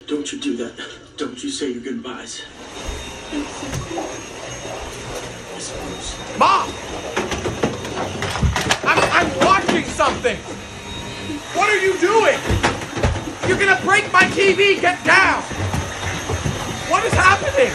Don't you do that. Don't you say your goodbyes. I suppose. Mom! I'm watching something! What are you doing? You're gonna break my TV! Get down! What is happening?